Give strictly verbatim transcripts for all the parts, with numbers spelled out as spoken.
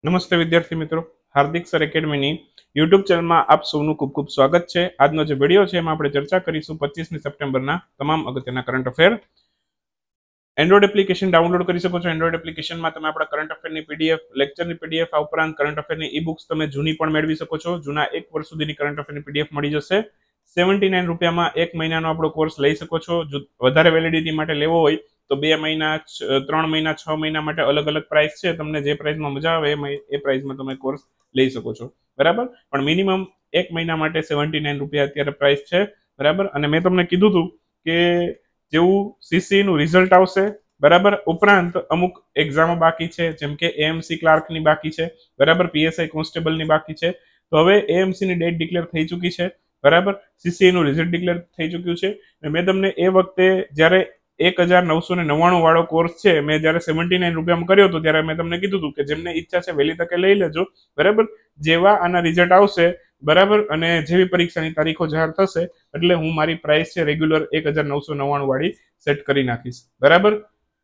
નમસ્તે વિદ્યાર્થી મિત્રો, હાર્દિક સર એકેડમીની યુટ્યુબ ચેનલમાં આપ સૌનું ખૂબ ખૂબ સ્વાગત છે। આજનો જે વિડીયો છે એમાં આપણે ચર્ચા કરીશું પચીસમી સપ્ટેમ્બરના તમામ અગત્યના current affair. Android application download કરી શકો છો। એન્ડ્રોઇડ એપ્લિકેશનમાં તમે આપણા કરંટ અફેરની પીડીએફ, લેક્ચરની પીડીએફ, આ ઉપરાંત કરંટ અફેરની ઈ બુક્સ તમે જૂની પણ મેળવી શકો છો। જૂના એક વર્ષ સુધીની કરંટ અફેરની પીડીએફ મળી જશે। સેવન્ટી નાઇન રૂપિયામાં એક મહિનાનો આપણો કોર્સ લઈ શકો છો। જો વધારે વેલિડિટી માટે લેવો હોય તો બે મહિના, ત્રણ મહિના, છ મહિના માટે અલગ અલગ પ્રાઇસ છે। તમને જે પ્રાઇસમાં મજા આવે એ પ્રાઇસમાં તમે કોર્સ લઈ શકો છો, બરાબર। પણ મિનિમમ એક મહિના માટે સેવન્ટી નાઇન રૂપિયા અત્યારે પ્રાઇસ છે, બરાબર। અને મેં તમને કીધું હતું કે જેવું સીસી નું રિઝલ્ટ આવશે, બરાબર, ઉપરાંત અમુક એક્ઝામો બાકી છે, જેમ કે એએમસી ક્લાર્કની બાકી છે, બરાબર, પીએસઆઈ કોન્સ્ટેબલની બાકી છે। તો હવે એએમસી ની ડેટ ડિક્લેર થઈ ચૂકી છે, બરાબર, સીસી નું રિઝલ્ટ ડિક્લેર થઈ ચૂક્યું છે। મેં તમને એ વખતે જ્યારે એક હજાર નવસો ને નવ્વાણું વાળો કોર્સ છે, મેં જયારે સેવન્ટી નાઇન રૂપિયામાં કર્યો હતો ત્યારે મેં તમને કીધું હતું કે જેમને ઈચ્છા છે વહેલી તકે લઈ લેજો, બરાબર। જેવા આના રિઝલ્ટ આવશે, બરાબર, અને જેવી પરીક્ષાની તારીખો જાહેર થશે એટલે હું મારી પ્રાઇસ છે રેગ્યુલર એક હજાર નવસો નવ્વાણું વાળી સેટ કરી નાખીશ, બરાબર।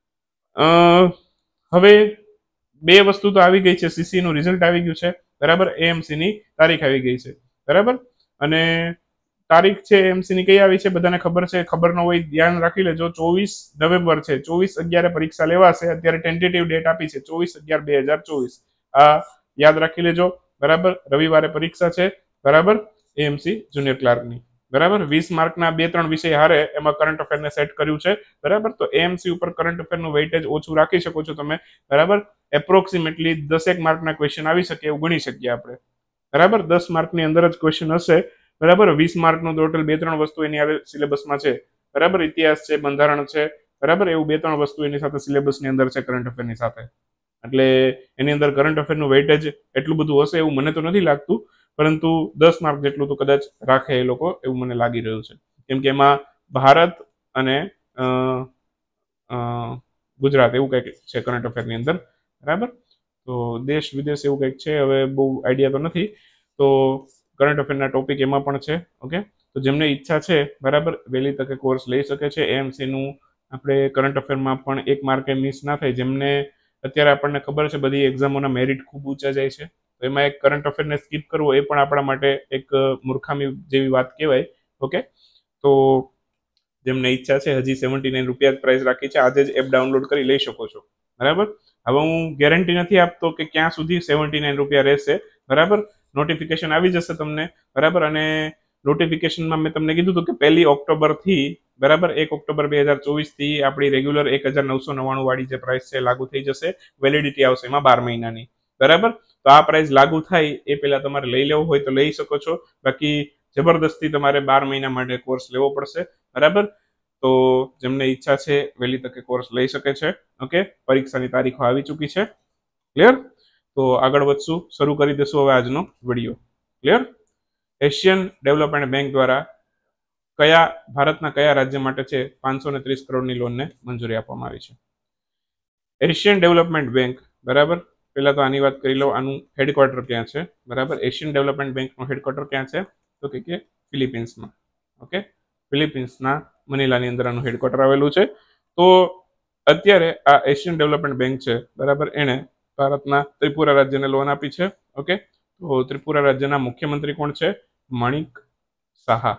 અ હવે બે વસ્તુ તો આવી ગઈ છે, સીસી નું રિઝલ્ટ આવી ગયું છે, બરાબર, એએમસી ની તારીખ આવી ગઈ છે, બરાબર। અને તારીખ છે એમસી ની કઈ આવી છે બધાને ખબર છે? ખબર ન હોય ધ્યાન રાખી લેજો, ચોવીસ નવેમ્બર છે, ચોવીસ અગિયારે પરીક્ષા લેવાશે। અત્યારે ટેન્ટેટિવ ડેટ આપી છે ચોવીસ અગિયાર બે હજાર ચોવીસ, આ યાદ રાખી લેજો, બરાબર। રવિવારે પરીક્ષા છે, બરાબર, એએમસી જુનિયર ક્લાર્કની, બરાબર। વીસ માર્કના બે ત્રણ વિષય હારે એમાં કરંટ અફેરને સેટ કર્યું છે, બરાબર। તો એએમસી ઉપર કરંટ અફેરનું વેઇટેજ ઓછું રાખી શકો છો તમે, બરાબર। એપ્રોક્સિમેટલી દસેક માર્કના ક્વેશ્ચન આવી શકે એવું ગણી શકીએ આપણે, બરાબર। દસ માર્કની અંદર જ ક્વેશ્ચન હશે, બરાબર। વીસ માર્કનું ટોટલ બે ત્રણ વસ્તુ એની આવે સિલેબસમાં છે, બરાબર। ઇતિહાસ છે, બંધારણ છે, બરાબર, એવું બે ત્રણ વસ્તુ એની સાથે સિલેબસની અંદર છે કરંટ અફેરની સાથે, એટલે એની અંદર કરંટ અફેરનું વેઇટેજ એટલું બધું હશે એવું મને તો નથી લાગતું, પરંતુ દસ માર્ક જેટલું તો કદાચ રાખે એ લોકો એવું મને લાગી રહ્યું છે, કેમ કે એમાં ભારત અને ગુજરાત એવું કંઈક છે કરંટ અફેરની અંદર, બરાબર। તો દેશ વિદેશ એવું કંઈક છે, હવે બહુ આઈડિયા તો નથી, તો કરંટ અફેરના ટોપિક એમાં પણ છે, ઓકે। તો જેમને ઈચ્છા છે, બરાબર, વહેલી તકે કોર્સ લઈ શકે છે। એએમસી નું આપણે કરંટ અફેરમાં પણ એક માર્કે મિસ ના થાય, જેમને અત્યારે આપણને ખબર છે બધી એક્ઝામોના મેરિટ ખૂબ ઊંચા જાય છે, તો એમાં એક કરંટ અફેરને સ્કીપ કરવો એ પણ આપણા માટે એક મૂર્ખામી જેવી વાત કહેવાય, ઓકે। તો જેમને ઈચ્છા છે, હજી સેવન્ટી નાઇન રૂપિયા જ પ્રાઇસ રાખી છે, આજે જ એપ ડાઉનલોડ કરી લઈ શકો છો, બરાબર। હવે હું ગેરંટી નથી આપતો કે ક્યાં સુધી સેવન્ટી નાઇન રૂપિયા રહેશે, બરાબર। નોટિફિકેશન આવી જશે તમને, બરાબર, અને નોટિફિકેશનમાં મેં તમને કીધું હતું કે પહેલી ઓક્ટોબર થી, બરાબર, એક ઓક્ટોબર બે હજાર ચોવીસ થી આપણી રેગ્યુલર એક હજાર નવસો નવ્વાણું વાળી જે પ્રાઇસ છે લાગુ થઈ જશે, વેલિડિટી આવશે એમાં બાર મહિનાની, બરાબર। તો આ પ્રાઇસ લાગુ થાય એ પહેલા તમારે લઈ લેવો હોય તો લઈ શકો છો, બાકી જબરદસ્તી તમારે બાર મહિના માટે કોર્સ લેવો પડશે, બરાબર। તો જેમને ઈચ્છા છે વહેલી તકે કોર્સ લઈ શકે છે, ઓકે। પરીક્ષાની તારીખો આવી ચૂકી છે, ક્લિયર। તો આગળ વધશું, શરૂ કરી દેશું હવે આજનો video, clear. Asian development bank દ્વારા કયા ભારતના કયા રાજ્ય માટે છે પાંચસો ને ત્રીસ કરોડની લોનને મંજૂરી આપવામાં આવી છે? એશિયન ડેવલપમેન્ટ બેંક, બરાબર, પહેલા તો આની વાત કરી લો, આનું હેડક્વાર્ટર ક્યાં છે, બરાબર। એશિયન ડેવલપમેન્ટ બેંકનું હેડક્વાર્ટર ક્યાં છે? તો કે ફિલિપિન્સમાં, ઓકે। ફિલિપિન્સના મનીલાની અંદર આનું હેડક્વાર્ટર આવેલું છે। તો અત્યારે આ એશિયન ડેવલપમેન્ટ બેંક છે, બરાબર, એણે ભારતના ત્રિપુરા રાજ્યને લોન આપી છે, ઓકે। તો ત્રિપુરા રાજ્યના મુખ્યમંત્રી કોણ છે? મણિક સાહા,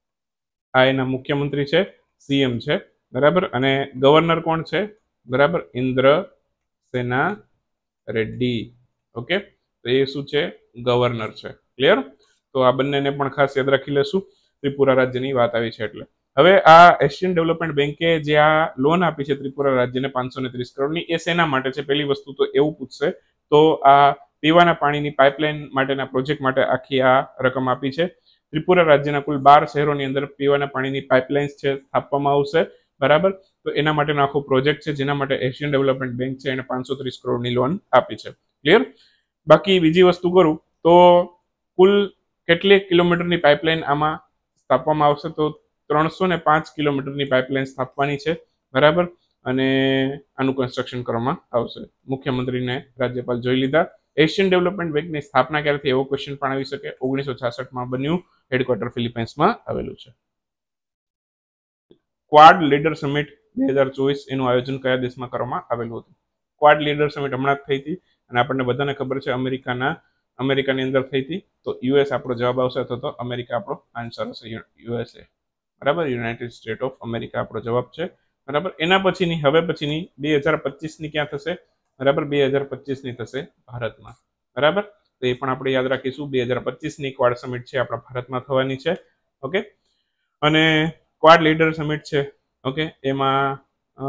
આ એના મુખ્યમંત્રી છે, સીએમ છે, બરાબર। અને ગવર્નર કોણ છે? બરાબર, ઇન્દ્ર સેના રેડ્ડી, ઓકે। તો એ શું છે? ગવર્નર છે, ક્લિયર। તો આ બંનેને પણ ખાસ યાદ રાખી લેશું, ત્રિપુરા રાજ્યની વાત આવી છે એટલે। હવે આ એશિયન ડેવલપમેન્ટ બેંકે જે આ લોન આપી છે ત્રિપુરા રાજ્યને પાંચસો ને ત્રીસ કરોડની, એ શેના માટે છે? પહેલી વસ્તુ તો એવું પૂછશે, તો આ પીવાના પાણીની પાઇપલાઇન માટેના પ્રોજેક્ટ માટે આખી આ રકમ આપી છે। ત્રિપુરા રાજ્યના કુલ બાર શહેરોની અંદર પીવાના પાણીની પાઇપલાઇન્સ છે સ્થાપવામાં આવશે, બરાબર। તો એના માટેનો આખો પ્રોજેક્ટ છે, જેના માટે એશિયન ડેવલપમેન્ટ બેંક છે એને પાંચસો ત્રીસ કરોડની લોન આપી છે, ક્લિયર। બાકી બીજી વસ્તુ કરું તો કુલ કેટલી કિલોમીટરની પાઇપલાઇન આમાં સ્થાપવામાં આવશે? તો ત્રણસો ને પાંચ કિલોમીટરની પાઇપલાઇન સ્થાપવાની છે, બરાબર। અને આનું કન્સ્ટ્રક્શન કરવામાં આવશે। મુખ્યમંત્રીને રાજ્યપાલ જોઈ લીધા। એશિયન ડેવલપમેન્ટ બેંકની સ્થાપના ક્યારે થઈ એવો ક્વેશ્ચન પણ આવી શકે, ઓગણીસો છાસઠમાં બન્યું, હેડક્વાર્ટર ફિલિપાઇન્સમાં આવેલું છે। ક્વાડ લીડર સમિટ બે હજાર ચોવીસ એનું આયોજન કયા દેશમાં કરવામાં આવેલું હતું? ક્વાડ લીડર સમિટ હમણાં જ થઈ હતી, અને આપણને બધાને ખબર છે અમેરિકાના અમેરિકાની અંદર થઈ હતી, તો યુએસ આપણો જવાબ આવશે, અથવા તો અમેરિકા આપણો આન્સર હશે, યુએસએ, બરાબર, યુનાઇટેડ સ્ટેટ ઓફ અમેરિકા આપણો જવાબ છે, બરાબર. એના પછીની હવે પછીની બે હજાર પચીસની ક્યાં થશે, બરાબર, બે હજાર પચીસની થશે ભારતમાં, બરાબર. તો એ પણ આપણે યાદ રાખીશું, બે હજાર પચીસની ક્વાડ સમિટ છે આપણા ભારતમાં થવાની છે, ઓકે. અને ક્વાડ લીડર સમિટ છે, ઓકે, એમાં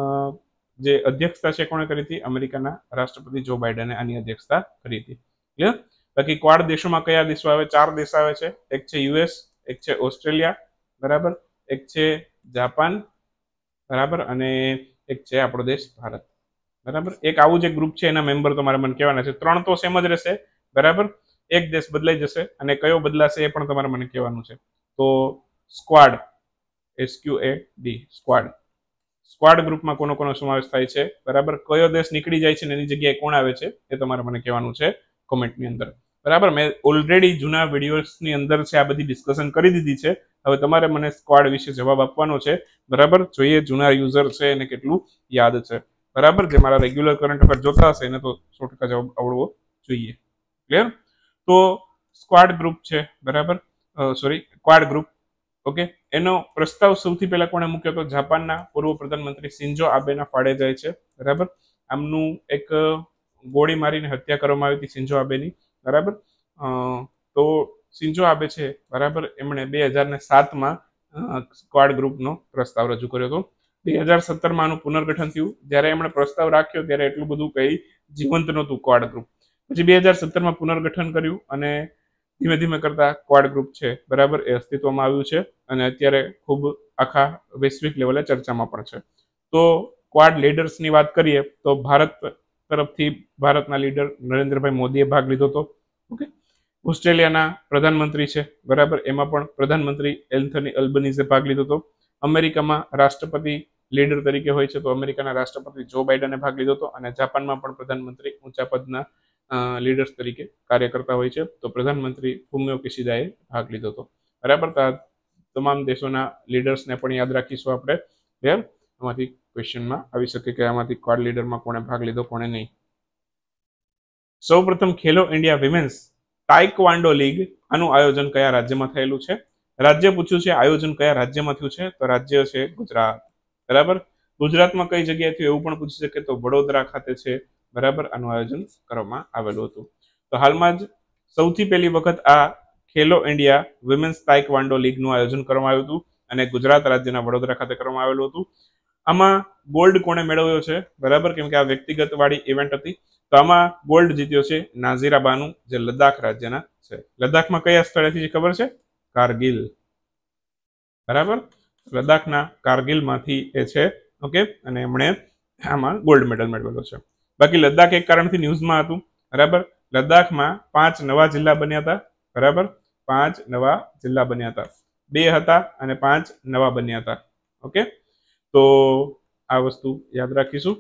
જે અધ્યક્ષતા છે કોણે કરી હતી, અમેરિકાના રાષ્ટ્રપતિ જો બાઇડને આની અધ્યક્ષતા કરી હતી, ક્લિયર. બાકી ક્વાડ દેશોમાં કયા દેશો આવે, ચાર દેશ આવે છે, એક છે યુએસ, એક છે ઓસ્ટ્રેલિયા, બરાબર, એક છે જાપાન, બરાબર, અને એક છે આપણો દેશ ભારત, બરાબર. એક આવું જે ગ્રુપ છે એના મેમ્બર તમારે મને કહેવાના છે, ત્રણ તો સેમ જ રહેશે, બરાબર, એક દેશ બદલાઈ જશે, અને કયો બદલાશે એ પણ તમારે મને કહેવાનું છે. તો squad, S Q A D, squad, squad ગ્રુપમાં કોનો કોનો સમાવેશ થાય છે, બરાબર, કયો દેશ નીકળી જાય છે ને એની જગ્યાએ કોણ આવે છે એ તમારે મને કહેવાનું છે કોમેન્ટની અંદર, બરાબર. મેં ઓલરેડી જૂના વિડીયોઝની અંદર છે આ બધી ડિસ્કશન કરી દીધી છે, હવે તમારે મને સ્ક્વાડ વિશે જવાબ આપવાનો છે, બરાબર. જોઈએ જૂના યુઝર છે એને કેટલું યાદ છે, બરાબર. જે મારા રેગ્યુલર કરંટ અફેર જોતા હશે એને તો સો ટકા જવાબ આવડવો જોઈએ, ક્લિયર. તો સ્ક્વાડ ગ્રુપ છે, બરાબર, સોરી ક્વાડ ગ્રુપ, ઓકે. એનો પ્રસ્તાવ સૌથી પહેલા કોણે મૂક્યો તો જાપાનના પૂર્વ પ્રધાનમંત્રી શિન્જો આબેના ફાળે જાય છે, બરાબર. આમનું એક ગોળી મારીને હત્યા કરવામાં આવી હતી શિન્જો આબેની, બરાબર. તો શિન્જો આબે છે, બરાબર, એમણે બે હજાર ને સાતમાં સ્ક્વાડ ગ્રુપનો પ્રસ્તાવ રજૂ કર્યો હતો. બે હજાર સત્તરમાં આનું પુનર્ગઠન થયું, જ્યારે એમણે પ્રસ્તાવ રાખ્યો ત્યારે એટલું બધું કંઈ જીવંત નહોતું ક્વાડ ગ્રુપ. પછી બે હજાર સત્તરમાં પુનર્ગઠન કર્યું અને ધીમે ધીમે કરતા ક્વાડ ગ્રુપ છે, બરાબર, એ અસ્તિત્વમાં આવ્યું છે અને અત્યારે ખૂબ આખા વૈશ્વિક લેવલે ચર્ચામાં પણ છે. તો ક્વાડ લીડર્સની વાત કરીએ તો ભારત તરફથી ભારતના લીડર નરેન્દ્રભાઈ મોદીએ ભાગ લીધો હતો, ઓકે. ઓસ્ટ્રેલિયાના પ્રધાનમંત્રી છે, બરાબર, એમાં પણ પ્રધાનમંત્રી એન્થની અલ્બનીઝે ભાગ લીધો હતો. અમેરિકામાં રાષ્ટ્રપતિ લીડર તરીકે હોય છે, તો અમેરિકાના રાષ્ટ્રપતિ જો બાઇડને ભાગ લીધો હતો, અને જાપાનમાં પણ પ્રધાનમંત્રી ઊંચા પદના લીડર્સ તરીકે કાર્ય કરતા હોય છે, તો પ્રધાનમંત્રી ફુમિયો કિશિદાએ ભાગ લીધો હતો, બરાબર. તમામ દેશોના લીડર્સને પણ યાદ રાખીશું આપણે, ક્લિયર. આમાંથી ક્વેશ્ચનમાં આવી શકે કે આમાંથી ક્વાડ લીડરમાં કોણે ભાગ લીધો કોણે નહીં. સૌપ્રથમ Khelo India women's taekwondo league, આનું આયોજન કયા રાજ્યમાં થયેલું છે, રાજ્ય પૂછ્યું છે, આયોજન કયા રાજ્યમાં થયું છે, તો રાજ્ય છે ગુજરાત, બરાબર. ગુજરાતમાં કઈ જગ્યાએ થયું એવું પણ પૂછી શકે, તો વડોદરા ખાતે છે, બરાબર, આનું આયોજન કરવામાં આવેલું હતું. તો હાલમાં જ સૌથી પહેલી વખત આ ખેલો ઇન્ડિયા વિમેન્સ તાઇકવાન્ડો લીગનું આયોજન કરવામાં આવ્યું હતું અને ગુજરાત રાજ્યના વડોદરા ખાતે કરવામાં આવેલું હતું. આમાં ગોલ્ડ કોણે મેળવ્યો છે, બરાબર, કેમ કે આ વ્યક્તિગત વાળી ઇવેન્ટ હતી, તો આમાં ગોલ્ડ જીત્યો છે નાઝીરા બાનુ, જે લદ્દાખ રાજ્યના છે. લદ્દાખમાં કયા સ્થળેથી ખબર છે, કારગિલ, બરાબર, લદ્દાખના કારગિલમાંથી એ છે, ઓકે. અને એમણે આમાં ગોલ્ડ મેડલ મેળવેલો છે. બાકી લદ્દાખ એક કારણથી ન્યૂઝમાં હતું, બરાબર. લદ્દાખમાં પાંચ નવા જિલ્લા બન્યા હતા, બરાબર, પાંચ નવા જિલ્લા બન્યા હતા, બે હતા અને પાંચ નવા બન્યા હતા, ઓકે. તો આ વસ્તુ યાદ રાખીશું.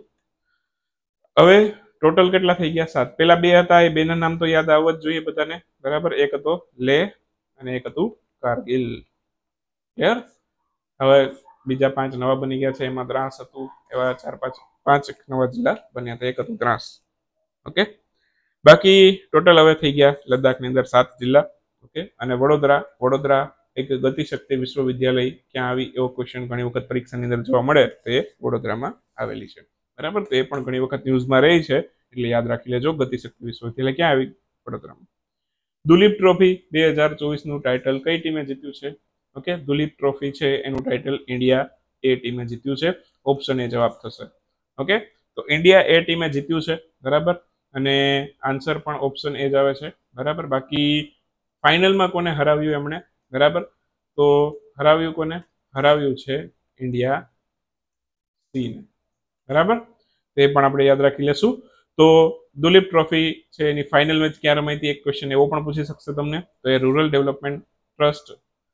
હવે ટોટલ કેટલા થઈ ગયા, સાત. પેલા બે હતા, એ બેના નામ તો યાદ આવવા જ જોઈએ બધાને, બરાબર. એક હતો લેહ અને એક હતું કારગિલ, ક્લિયર. હવે બીજા પાંચ નવા બની ગયા છે, એમાં દ્રાસ હતું, એવા ચાર પાંચ પાંચ નવા જિલ્લા બન્યા હતા, એક હતું દ્રાસ, ઓકે. બાકી ટોટલ હવે થઈ ગયા લદ્દાખની અંદર સાત જિલ્લા, ઓકે. અને વડોદરા, વડોદરા એક ગતિશક્તિ વિશ્વવિદ્યાલય ક્યાં આવી એવો ક્વેશ્ચન ઘણી વખત પરીક્ષાની અંદર જોવા મળે, તો એ વડોદરામાં આવેલી છે, બરાબર. તો એ પણ ઘણી વખત ન્યૂઝમાં રહી છે, એટલે યાદ રાખી લેજો, ગતિશક્તિ વિશ્વવિદ્યાલય ક્યાં આવી, વડોદરામાં. દુલીપ ટ્રોફી બે હજાર ચોવીસ નું ટાઇટલ કઈ ટીમે જીત્યું છે, ઓકે. દુલીપ ટ્રોફી છે એનું ટાઇટલ ઇન્ડિયા એ ટીમે જીત્યું છે, ઓપ્શન એ જવાબ થશે, ઓકે. તો ઇન્ડિયા એ ટીમે જીત્યું છે, બરાબર, અને આન્સર પણ ઓપ્શન એ જ આવે છે, બરાબર. બાકી ફાઇનલમાં કોને હરાવ્યું એમણે, બરાબર, તો હરાવ્યું કોને, હરાવ્યું છે ઇન્ડિયા સીને, બરાબર. તે પણ આપણે યાદ રાખી લેશું. તો દુલીપ ટ્રોફી છે એની ફાઇનલ મેચ ક્યાં રમાઈ હતી, એક ક્વેશ્ચન એવો પણ પૂછી શકશે તમને, તો એ રૂરલ ડેવલપમેન્ટ ટ્રસ્ટ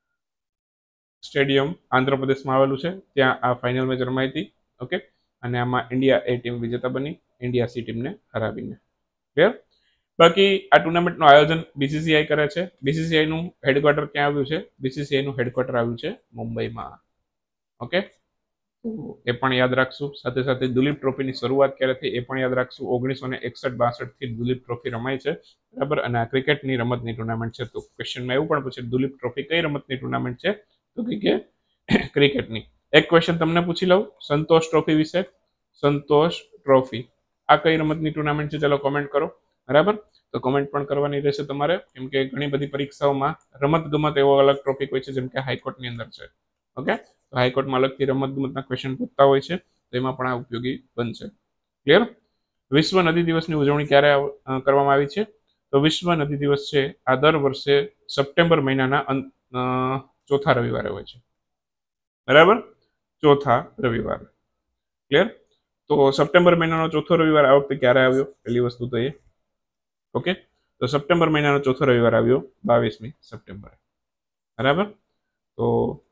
સ્ટેડિયમ આંધ્રપ્રદેશમાં આવેલું છે, ત્યાં આ ફાઇનલ મેચ રમાઈ હતી, ઓકે. અને આમાં ઇન્ડિયા એ ટીમ વિજેતા બની, ઇન્ડિયા સી ટીમને હરાવીને, ક્લિયર. બાકી આ ટુર્નામેન્ટનું આયોજન બીસીસીઆઈ કરે છે. બીસીસીઆઈ નું હેડક્વાર્ટર ક્યાં આવ્યું છે, બીસીસીઆઈ નું હેડક્વાર્ટર આવ્યું છે મુંબઈમાં, ઓકે. તો એ પણ યાદ રાખશું. સાથે સાથે દુલીપ ટ્રોફીની શરૂઆત ક્યારે થઈ એ પણ યાદ રાખશું. ઓગણીસો ને એકસઠ બાસઠ થી દુલીપ ટ્રોફી રમાય છે, બરાબર. અને આ ક્રિકેટની રમતની ટુર્નામેન્ટ છે. તો ક્વેશ્ચનમાં એવું પણ પૂછે દુલીપ ટ્રોફી કઈ રમતની ટુર્નામેન્ટ છે, તો કે ક્રિકેટની. એક ક્વેશ્ચન તમને પૂછી લઉં સંતોષ ટ્રોફી વિશે. સંતોષ ટ્રોફી આ કઈ રમતની ટુર્નામેન્ટ છે? ચાલો કોમેન્ટ કરો, બરાબર. તો કોમેન્ટ પણ કરવાની રહેશે તમારે, કેમ કે ઘણી બધી પરીક્ષાઓમાં રમત ગમત એવો અલગ ટોપિક હોય છે, જેમ કે હાઈકોર્ટની અંદર છે. ઓકે, તો હાઈકોર્ટમાં અલગથી રમત ગમતના ક્વેશ્ચન પૂછતા હોય છે, તો એમાં પણ આ ઉપયોગી બનશે. ક્લિયર? વિશ્વ નદી દિવસની ઉજવણી ક્યારે કરવામાં આવી છે? તો વિશ્વ નદી દિવસ છે આ દર વર્ષે સપ્ટેમ્બર મહિનાના ચોથા રવિવારે હોય છે, બરાબર. ચોથા રવિવાર. ક્લિયર? તો સપ્ટેમ્બર મહિનાનો ચોથો રવિવાર આ વખતે ક્યારે આવ્યો? પહેલી વસ્તુ તો એ. ઓકે, તો સપ્ટેમ્બર મહિનાનો ચોથો રવિવાર આવ્યો બાવીસમી સપ્ટેમ્બરે, બરાબર. તો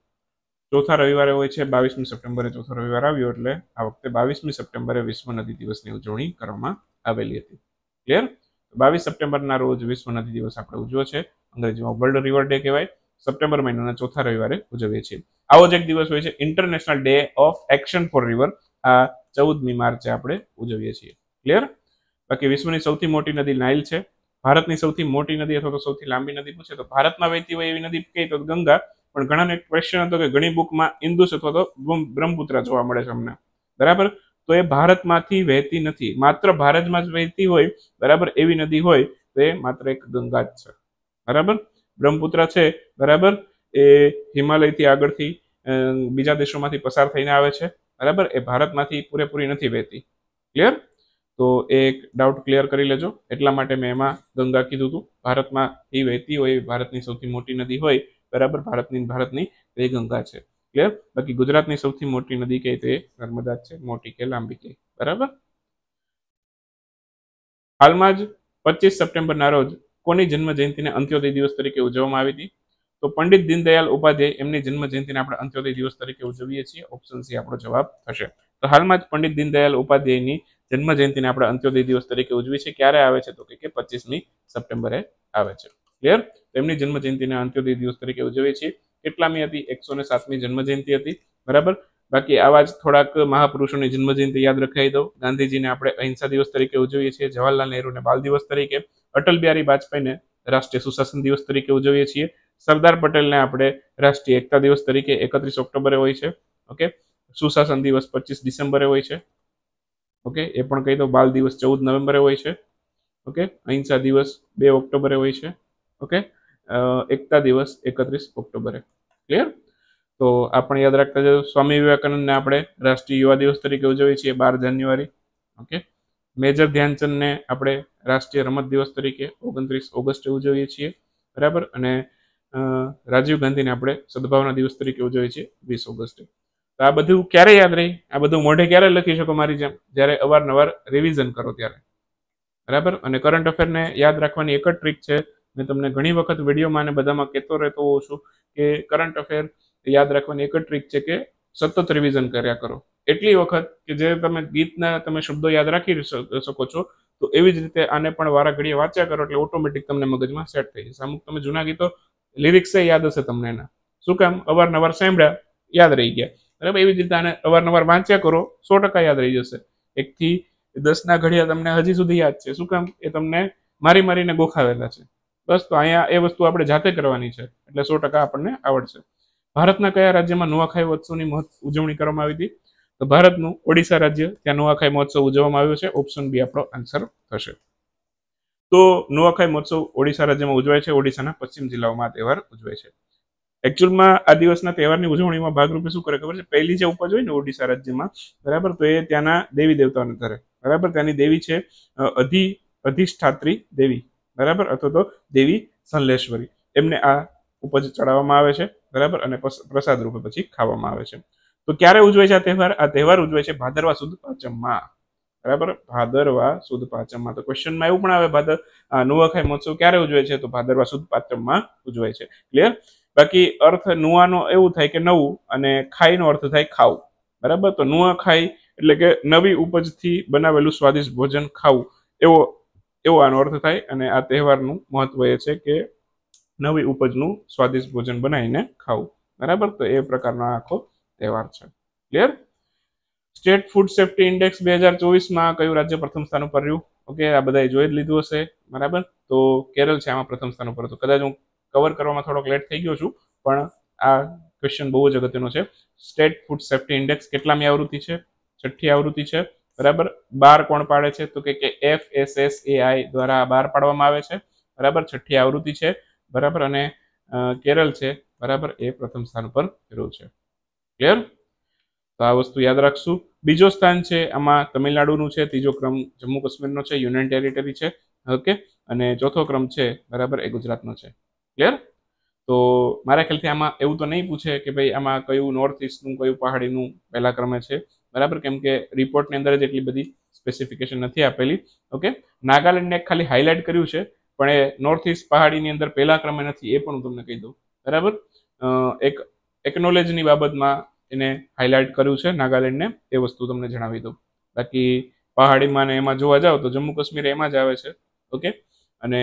ચોથા રવિવારે હોય છે, બાવીસમી સપ્ટેમ્બરે ચોથો રવિવાર આવ્યો, એટલે આ વખતે બાવીસમી સપ્ટેમ્બરે વિશ્વ નદી દિવસની ઉજવણી કરવામાં આવેલી હતી. ક્લિયર? બાવીસ સપ્ટેમ્બરના રોજ વિશ્વ નદી દિવસ આપણે ઉજવ્યો છે. અંગ્રેજીમાં વર્લ્ડ રિવર ડે કહેવાય. સપ્ટેમ્બર મહિનાના ચોથા રવિવારે ઉજવીએ છીએ. આવો જ એક દિવસ હોય છે international day of action for river. આ ચૌદમી માર્ચે આપણે ઉજવીએ છીએ. ક્લિયર? બાકી વિશ્વની સૌથી મોટી નદી નાઇલ છે. ભારતની સૌથી મોટી નદી અથવા તો સૌથી લાંબી નદી પૂછે તો ભારતમાં વહેતી હોય એવી નદી કઈ તો ગંગા. પણ ઘણાને ક્વેશ્ચન હતો કે ઘણી બુકમાં ઇન્દુસ અથવા તો બ્રહ્મપુત્ર જોવા મળે છે અમને, બરાબર. તો એ ભારતમાંથી વહેતી નથી, માત્ર ભારતમાં જ વહેતી હોય, બરાબર, એવી નદી હોય તો એ માત્ર એક ગંગા જ છે, બરાબર. બ્રહ્મપુત્ર છે, બરાબર, એ હિમાલયથી આગળથી બીજા દેશોમાંથી પસાર થઈને આવે છે, બરાબર. એ ભારતમાંથી પૂરેપૂરી નથી વહેતી. ક્લિયર? તો એક ડાઉટ ક્લિયર કરી લેજો. એટલા માટે મેં એમાં ગંગા કીધું હતું. ભારતમાંથી વહેતી હોય, ભારતની સૌથી મોટી નદી હોય, બરાબર, ભારતની ભારતની એ ગંગા છે. ક્લિયર? બાકી ગુજરાતની સૌથી મોટી નદી કઈ તો એ નર્મદા છે, મોટી કે લાંબી કે, બરાબર. હાલમાં જ પચીસ સપ્ટેમ્બરના રોજ કોની જન્મ જયંતિને અંત્યોદય દિવસ તરીકે ઉજવવામાં આવી હતી? તો પંડિત દીનદયાળ ઉપાધ્યાય એમની જન્મ જયંતિને આપણે અંત્યોદય દિવસ તરીકે ઉજવીએ છીએ. ઓપ્શન સી આપણો જવાબ થશે. તો હાલમાં જ પંડિત દીનદયાળ ઉપાધ્યાયની જન્મ જયંતિને આપણે અંત્યોદય દિવસ તરીકે ઉજવીએ છીએ. ક્યારે આવે છે? તો કે પચીસમી સપ્ટેમ્બરે આવે છે. ક્લિયર? તેમની જન્મ જયંતિને અંત્યોદય દિવસ તરીકે ઉજવીએ છીએ. કેટલામી હતી? એકસો ને સાતમી જન્મ જયંતિ હતી, બરાબર. બાકી આવા જ થોડાક મહાપુરુષોની જન્મ જયંતિ યાદ રખાઈ દો. ગાંધીજીને આપણે અહિંસા દિવસ તરીકે ઉજવીએ છીએ. જવાહરલાલ નહેરુને બાલ દિવસ તરીકે. અટલ બિહારી વાજપેયીને રાષ્ટ્રીય સુશાસન દિવસ તરીકે ઉજવીએ છીએ. સરદાર પટેલને આપણે રાષ્ટ્રીય એકતા દિવસ તરીકે એકત્રીસ ઓક્ટોબરે હોય છે. ઓકે, સુશાસન દિવસ પચીસ ડિસેમ્બરે હોય છે. ઓકે, એ પણ કહી દો. બાલ દિવસ ચૌદ નવેમ્બરે હોય છે. ઓકે, અહિંસા દિવસ બે ઓક્ટોબરે હોય છે. ઓકે, એકતા દિવસ એકત્રીસ ઓક્ટોબરે. ક્લિયર? તો આપણે યાદ રાખતા જજો. સ્વામી વિવેકાનંદને આપણે રાષ્ટ્રીય યુવા દિવસ તરીકે ઉજવીએ છીએ બાર જાન્યુઆરી. ઓકે, મેજર ધ્યાનચંદને આપણે રાષ્ટ્રીય રમત દિવસ તરીકે ઓગણત્રીસ ઓગસ્ટે ઉજવીએ છીએ, બરાબર. અને રાજીવ ગાંધીને આપણે સદભાવના દિવસ તરીકે ઉજવીએ છીએ વીસ ઓગસ્ટે. તો આ બધું ક્યારે યાદ રહી? આ બધું મોઢે ક્યારે લખી શકો મારી જેમ? જ્યારે અવારનવાર રિવિઝન કરો ત્યારે, બરાબર. અને કરંટ અફેરને યાદ રાખવાની એક જ ટ્રીક છે. મેં તમને ઘણી વખત વિડીયોમાં અને બધામાં કહેતો રહેતો હોઉં છું કે કરંટ અફેર યાદ રાખવાની એક જ ટ્રીક છે કે સતત રિવિઝન કર્યા કરો. એટલી વખત કે જે તમે ગીતના તમે શબ્દો યાદ રાખી શકો છો, તો એવી જ રીતે આને પણ વારા ઘડીએ વાંચ્યા કરો એટલે ઓટોમેટિક તમને મગજમાં સેટ થઈ જશે. અમુક તમે જૂના ગીતો લિરિક્સ યાદ હશે તમને એના. શું કામ? અવારનવાર સાંભળ્યા, યાદ રહી ગયા, બરાબર. એવી જ રીતે આને અવારનવાર વાંચ્યા કરો, સો ટકા યાદ રહી જશે. એકથી દસના ઘડિયા તમને હજી સુધી યાદ છે. શું કામ? એ તમને મારી મારીને ગોખાવેલા છે. બસ, તો અહીંયા એ વસ્તુ આપણે જાતે કરવાની છે, એટલે સો ટકા આપણને આવડશે. ભારતના કયા રાજ્યમાં નુઆખાઈ મહોત્સવની ઉજવણી કરવામાં આવી હતી? તો ભારતનું ઓડિશા રાજ્ય, ત્યાં નુઆખાઈ મહોત્સવ ઉજવવામાં આવ્યો છે. ઓપ્શન બી આપણો આન્સર થશે. તો નુઆખાઈ મહોત્સવ ઓડિશા રાજ્યમાં ઉજવાય છે. ઓડિશાના પશ્ચિમ જિલ્લાઓમાં આ તહેવાર ઉજવાય છે. એકચ્યુઅલમાં આ દિવસના તહેવારની ઉજવણીમાં ભાગરૂપે શું કરે ખબર છે? પહેલી જે ઉપજ હોય ને ઓડિશા રાજ્યમાં, બરાબર, તો એ ત્યાંના દેવી દેવતાઓને ધરે, બરાબર. ત્યાંની દેવી છે અધિ અધિષ્ઠાત્રી દેવી, બરાબર, અથવા તો દેવી સંલેશ્વરી. એમને આ ઉપજ ચડાવવામાં આવે છે, બરાબર, અને પ્રસાદ રૂપે પછી ખાવામાં આવે છે. તો ક્યારે ઉજવાય છે આ તહેવાર? આ તહેવાર ઉજવાય છે ભાદરવા સુદ પાંચમમાં, બરાબર. ભાદરવા સુદ પાંચમમાં. તો ક્વેશ્ચનમાં એવું પણ આવે ભાદર નુઆખાઈ મહોત્સવ ક્યારે ઉજવાય છે? તો ભાદરવા સુદ પાંચમમાં ઉજવાય છે. ક્લિયર? બાકી અર્થ નુઆનો એવું થાય કે નવું, અને ખાઈનો અર્થ થાય ખાવું, બરાબર. તો નુઆખાઈ એટલે કે નવી ઉપજથી બનાવેલું સ્વાદિષ્ટ ભોજન ખાવું, એવો એવો આનો અર્થ થાય. અને આ તહેવારનું મહત્વ એ છે કે નવી ઉપજનું સ્વાદિષ્ટ ભોજન બનાવીને ખાવું, બરાબર. તો એ પ્રકારનો આખો તહેવાર છે. Clear? State food safety index બે હજાર ચોવીસમાં કયું રાજ્ય પ્રથમ સ્થાન ઉપર રહ્યું? ઓકે, આ બધાએ જોઈ જ લીધું હશે, બરાબર. તો કેરળ છે આમાં પ્રથમ સ્થાન ઉપર હતું. કદાચ હું કવર કરવામાં થોડોક લેટ થઈ ગયો છું, પણ આ ક્વેશ્ચન બહુ જ અગત્યનો છે. સ્ટેટ ફૂડ સેફ્ટી ઇન્ડેક્સ કેટલામી આવૃત્તિ છે? છઠ્ઠી આવૃત્તિ છે, બરાબર. બાર કોણ પાડે છે? તો કે F S S A I દ્વારા બહાર પાડવામાં આવે છે, બરાબર. છઠ્ઠી આવૃત્તિ છે, બરાબર. અને કેરળ છે, બરાબર, એ પ્રથમ સ્થાન ઉપર રહ્યું છે. ક્લિયર? તો આ વસ્તુ યાદ રાખશું. બીજો સ્થાન છે આમાં તમિલનાડુનું છે, ત્રીજો ક્રમ જમ્મુ કાશ્મીરનો છે, યુનિયન ટેરિટરી છે, ઓકે. અને ચોથો ક્રમ છે, બરાબર, એ ગુજરાતનો છે. ક્લિયર? તો મારા ખ્યાલથી આમાં એવું તો નહીં પૂછે કે ભાઈ આમાં કયું નોર્થ ઇસ્ટનું કયું પહાડીનું પહેલા ક્રમે છે, બરાબર, કેમ કે રિપોર્ટની અંદર જ એટલી બધી સ્પેસિફિકેશન નથી આપેલી. ઓકે, નાગાલેન્ડને ખાલી હાઇલાઇટ કર્યું છે, પણ એ નોર્થ ઇસ્ટ પહાડીની અંદર પહેલા ક્રમે નથી, એ પણ હું તમને કહી દઉં, બરાબર. એક એકનોલેજની બાબતમાં એને હાઇલાઇટ કર્યું છે નાગાલેન્ડને, એ વસ્તુ તમને જણાવી દઉં. બાકી પહાડીમાં ને એમાં જોવા જાવ તો જમ્મુ કાશ્મીર એમાં જ આવે છે, ઓકે. અને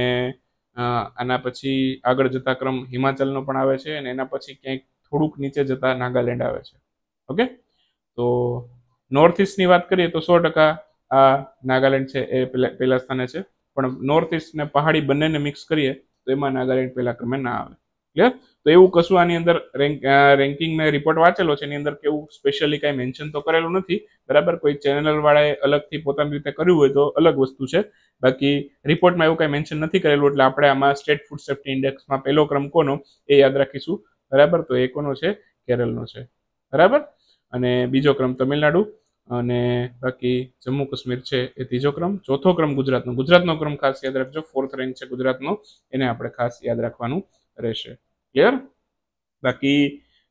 આના પછી આગળ જતા ક્રમ હિમાચલનો પણ આવે છે, અને એના પછી ક્યાંક થોડુંક નીચે જતા નાગાલેન્ડ આવે છે, ઓકે. તો નોર્થ ઇસ્ટની વાત કરીએ તો સો ટકા આ નાગાલેન્ડ છે એ પહેલા પહેલા સ્થાને છે, પણ નોર્થ ઇસ્ટ ને પહાડી બંનેને મિક્સ કરીએ તો એમાં નાગાલેન્ડ પહેલા ક્રમે ના આવે. ક્લિયર? તો એવું કશું આની અંદર રેન્ક રેન્કિંગ મેં રિપોર્ટ વાંચેલો છે, એની અંદર કેવું સ્પેશિયલી કાંઈ મેન્શન તો કરેલું નથી, બરાબર. કોઈ ચેનલ વાળાએ અલગથી પોતાની રીતે કર્યું હોય તો અલગ વસ્તુ છે, બાકી રિપોર્ટમાં એવું કાંઈ મેન્શન નથી કરેલું. એટલે આપણે આમાં સ્ટેટ ફૂડ સેફ્ટી ઇન્ડેક્સમાં પહેલો ક્રમ કોનો એ યાદ રાખીશું, બરાબર. તો એ કોનો છે? કેરળનો છે, બરાબર. અને બીજો ક્રમ તમિલનાડુ, અને બાકી જમ્મુ કાશ્મીર છે એ ત્રીજો ક્રમ. ચોથો ક્રમ ગુજરાતનો. ગુજરાતનો ક્રમ ખાસ યાદ રાખજો, ફોર્થ રેન્ક છે ગુજરાતનો, એને આપણે ખાસ યાદ રાખવાનું રહેશે. ક્લિયર? બાકી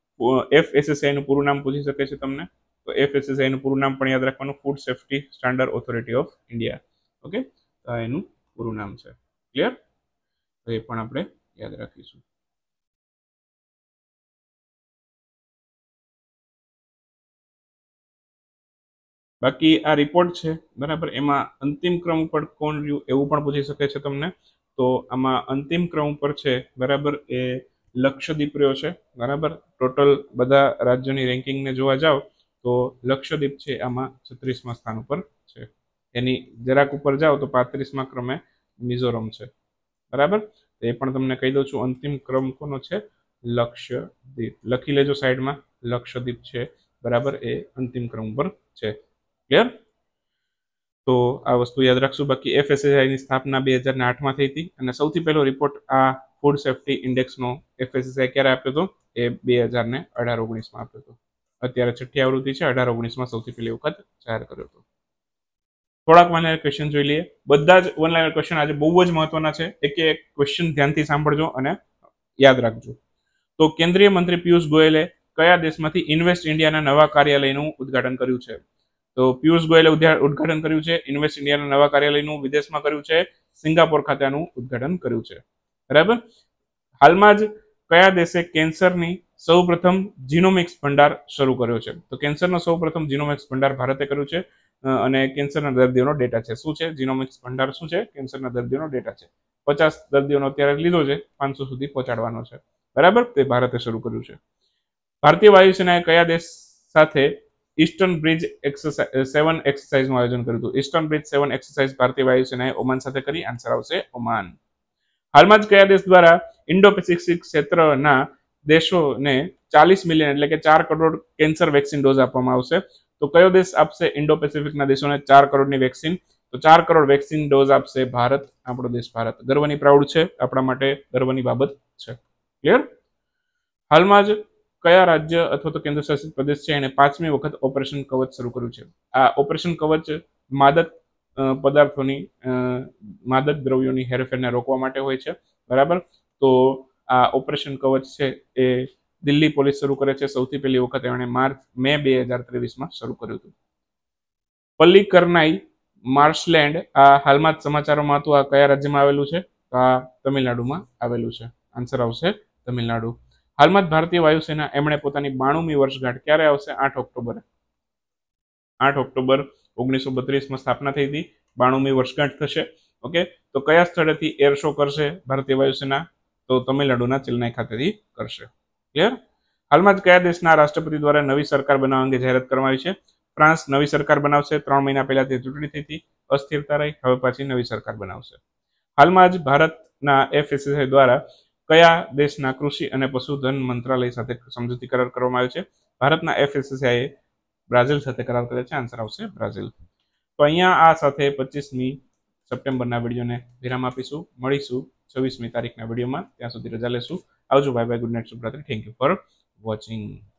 એફ એસ એસ આઈ નું પૂરું નામ પૂછી શકે છે તમને, તો એફ એસ એસ આઈ નું પૂરું નામ પણ યાદ રાખવાનું, food safety standard authority of India, okay. તો એનું પૂરું નામ છે. ક્લિયર? તો એ પણ આપણે યાદ રાખીશું. બાકી આ રિપોર્ટ છે, બરાબર, એમાં અંતિમ ક્રમ ઉપર કોણ રહ્યું એવું પણ પૂછી શકે છે તમને. તો આમાં અંતિમ ક્રમ ઉપર છે, બરાબર, એ લક્ષદ્વીપ રહ્યો છે, બરાબર. ટોટલ બધા રાજ્યોની રેન્કિંગને જોવા જાવ તો લક્ષદ્વીપ છે આમાં છત્રીસમા સ્થાન ઉપર છે. એની જરાક ઉપર જાઓ તો પાંત્રીસમા ક્રમે મિઝોરમ છે, બરાબર. એ પણ તમને કહી દઉં છું, અંતિમ ક્રમ કોનો છે? લક્ષદ્વીપ. લખી લેજો સાઈડમાં, લક્ષદ્વીપ છે, બરાબર, એ અંતિમ ક્રમ ઉપર છે. ક્લિયર? તો આ વસ્તુ યાદ રાખશું. બાકી એફએસએસઆઈ ની સ્થાપના બે હજાર આઠમાં થઈ હતી, અને સૌથી પહેલો રિપોર્ટ આ ફૂડ સેફ્ટી ઇન્ડેક્સનો એફએસએસઆઈ ક્યારે આપ્યો હતો? એ બે હજાર ને અઢાર ઓગણીસમાં આપ્યો હતો. અત્યારે છઠ્ઠી આવૃત્તિ છે, અઢાર ઓગણીસમાં સૌથી પહેલી વખત જાહેર કર્યો હતો. થોડાક વન લાઇનર ક્વેશ્ચન જોઈ લઈએ. બધા જ વન લાઇનર ક્વેશ્ચન આજે બહુ જ મહત્વના છે. એક એક ક્વેશ્ચન ધ્યાનથી સાંભળજો અને યાદ રાખજો. તો કેન્દ્રીય મંત્રી પિયુષ ગોયલે કયા દેશમાંથી ઇન્વેસ્ટ ઇન્ડિયાના નવા કાર્યાલયનું ઉદ્ઘાટન કર્યું છે? તો પિયુષ ગોયલે ઉદ્ઘાટન કર્યું છે ઇન્વેસ્ટ ઇન્ડિયાના નવા કાર્યાલયનું, વિદેશમાં કર્યું છે, સિંગાપોર ખાતેનું ઉદ્ઘાટન કર્યું છે, બરાબર. હાલમાં જ કયા દેશે કેન્સરની સૌપ્રથમ જીનોમિક્સ ભંડાર શરૂ કર્યો છે? તો કેન્સરનો સૌપ્રથમ જીનોમિક્સ ભંડાર ભારતે કર્યું છે, અને કેન્સરના દર્દીઓનો ડેટા છે. શું છે જીનોમિક્સ ભંડાર? શું છે? કેન્સરના દર્દીઓનો ડેટા છે. પચાસ દર્દીઓનો અત્યારે લીધો છે, પાંચસો સુધી પહોંચાડવાનો છે, બરાબર. તે ભારતે શરૂ કર્યું છે. ભારતીય વાયુસેનાએ કયા દેશ સાથે ઈસ્ટર્ન બ્રિજ એક્સરસાઇઝ સેવન એક્સરસાઇઝનું આયોજન કર્યું હતું? ઈસ્ટર્ન બ્રિજ સેવન એક્સરસાઇઝ ભારતીય વાયુસેનાએ ઓમાન સાથે કરી. આન્સર આવશે ઓમાન. હાલમાં જ કયા દેશ દ્વારા ઇન્ડો પેસિફિક ક્ષેત્રના દેશોને ચાલીસ મિલિયન એટલે કે ચાર કરોડ કેન્સર વેક્સિન ડોઝ આપવામાં આવશે? તો કયો દેશ આપશે ઇન્ડો પેસિફિકના દેશોને ચાર કરોડની વેક્સિન? તો ચાર કરોડ વેક્સિન ડોઝ આપશે ભારત, આપણો દેશ ભારત. ગર્વની પ્રાઉડ છે, આપણા માટે ગર્વની બાબત છે. ક્લિયર? હાલમાં જ કયા રાજ્ય અથવા તો કેન્દ્ર શાસિત પ્રદેશ છે એને પાંચમી વખત ઓપરેશન કવચ શરૂ કર્યું છે? આ ઓપરેશન કવચ માદક પદાર્થોની માદક દ્રવ્યોની હેરફેરને રોકવા માટે હોય છે, બરાબર. તો આ ઓપરેશન કવચ છે એ દિલ્હી પોલીસ શરૂ કરે છે. સૌથી પહેલી વખત એમણે માર્ચ મે બે હજાર ત્રેવીસમાં શરૂ કર્યું હતું. પલ્લીકરનાઈ માર્શલેન્ડ આ હાલમાં જ સમાચારોમાં હતું, આ કયા રાજ્યમાં આવેલું છે? તો આ તમિલનાડુમાં આવેલું છે. આન્સર આવશે તમિલનાડુ. હાલમાં જ ભારતીય વાયુસેના એમણે પોતાની બાણુમી વર્ષગાંઠ ક્યારે આવશે? આઠ ઓક્ટોબરે. આઠ ઓક્ટોબર ઓગણીસો બત્રીસમાં સ્થાપના થઈ હતી, બાણુમી વર્ષગાંઠ થશે, ઓકે. તો કયા સ્થળેથી એર શો કરશે ભારતીય વાયુસેના? તો તમિલનાડુના ચેન્નાઈ ખાતેથી કરશે. ક્લિયર? હાલમાં જ કયા દેશના રાષ્ટ્રપતિ દ્વારા નવી સરકાર બનાવવા અંગે જાહેરાત કરવામાં આવી છે? ફ્રાન્સ નવી સરકાર બનાવશે, ત્રણ મહિના પહેલા તે ચૂંટણી થઈ હતી, અસ્થિરતા રહી, હવે પાછી નવી સરકાર બનાવશે. હાલમાં જ ભારતના એફએસએસઆઈ દ્વારા કયા દેશના કૃષિ અને પશુધન મંત્રાલય સાથે સમજૂતી કરાર કરવામાં આવ્યો છે? ભારતના એફએસએસઆઈએ બ્રાઝિલ સાથે કરાર કર્યો છે. આન્સર આવશે બ્રાઝિલ. તો અહીંયા આ સાથે પચીસમી સપ્ટેમ્બરના વિડીયોને વિરામ આપીશું. મળીશું છવ્વીસમી તારીખના વિડીયોમાં. ત્યાં સુધી રજા લેશું. આવજો. Bye bye. Good night. શુભરાત્રી. Thank you for watching.